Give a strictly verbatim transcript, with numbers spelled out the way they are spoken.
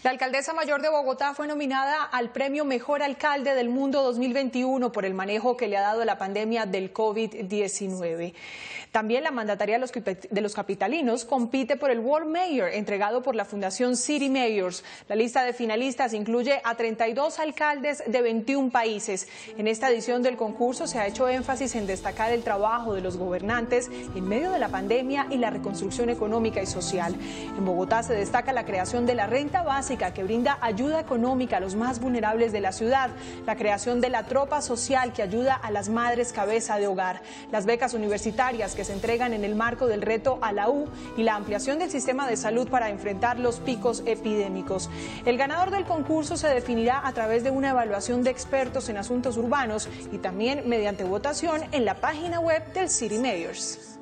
La alcaldesa mayor de Bogotá fue nominada al premio Mejor Alcalde del Mundo dos mil veintiuno por el manejo que le ha dado la pandemia del COVID diecinueve. También la mandataria de los capitalinos compite por el World Mayor, entregado por la Fundación City Mayors. La lista de finalistas incluye a treinta y dos alcaldes de veintiún países. En esta edición del concurso se ha hecho énfasis en destacar el trabajo de los gobernantes en medio de la pandemia y la reconstrucción económica y social. En Bogotá se destaca la creación de la renta básica, que brinda ayuda económica a los más vulnerables de la ciudad, la creación de la tropa social, que ayuda a las madres cabeza de hogar, las becas universitarias que se entregan en el marco del reto a la U y la ampliación del sistema de salud para enfrentar los picos epidémicos. El ganador del concurso se definirá a través de una evaluación de expertos en asuntos urbanos y también mediante votación en la página web del City Mayors.